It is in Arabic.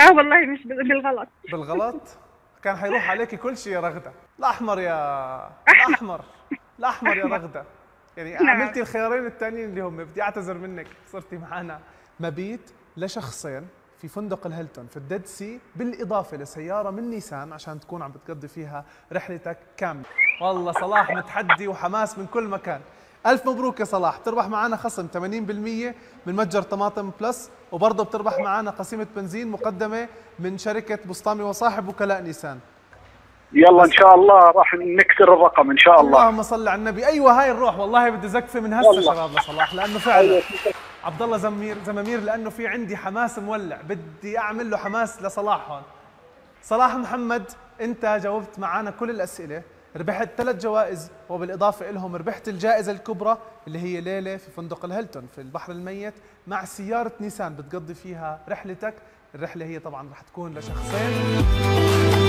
اه والله مش بالغلط. بالغلط؟ كان حيروح عليكي كل شيء يا رغده. الاحمر يا احمد. الاحمر الاحمر يا احمد. رغده. يعني نعم. عملتي الخيارين الثانيين اللي هم بدي اعتذر منك، صرتي معنا مبيت لشخصين في فندق الهيلتون في الديد سي، بالاضافه لسياره من نيسان عشان تكون عم بتقضي فيها رحلتك كامله. والله صلاح متحدي وحماس من كل مكان. ألف مبروك يا صلاح، بتربح معنا خصم 80% من متجر طماطم بلس، وبرضه بتربح معنا قسيمة بنزين مقدمة من شركة بسطامي وصاحب وكلاء نيسان. يلا ان بس شاء الله راح نكسر الرقم ان شاء الله. اللهم صل على النبي. ايوه هاي الروح، والله بدي زقفه من هسه يلا. شباب لصلاح، لانه فعلا عبد الله زمامير، لانه في عندي حماس مولع، بدي اعمل له حماس لصلاح هون. صلاح محمد، انت جاوبت معنا كل الاسئله، ربحت 3 جوائز، وبالاضافه لهم ربحت الجائزه الكبرى اللي هي ليله في فندق الهيلتون في البحر الميت مع سياره نيسان بتقضي فيها رحلتك. الرحله هي طبعا رح تكون لشخصين.